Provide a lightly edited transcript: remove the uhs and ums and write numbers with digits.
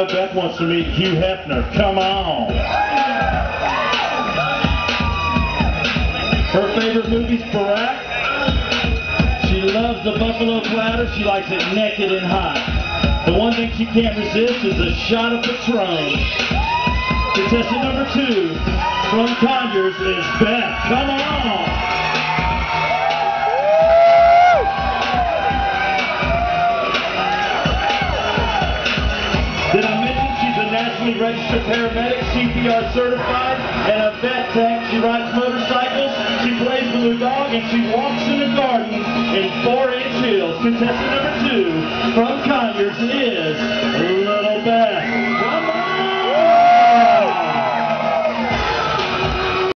know Beth wants to meet Hugh Hefner. Come on. Her favorite movie's Barack. She loves the buffalo platter. She likes it naked and hot. The one thing she can't resist is a shot of Patron. Contestant number 2 from Conyers is Beth. Come on. Did I mention she's a nationally registered paramedic, CPR certified, and a vet tech? She rides motorcycles, she plays with her dog, and she walks in the garden in 4-inch heels. Contestant number 2 from Conyers is